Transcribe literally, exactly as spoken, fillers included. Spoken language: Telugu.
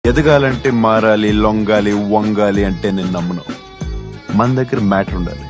ఎదగాలంటే మారాలి, లొంగాలి, వంగాలి అంటే నేను నమ్మను. మన దగ్గర మ్యాటర్ ఉండాలి.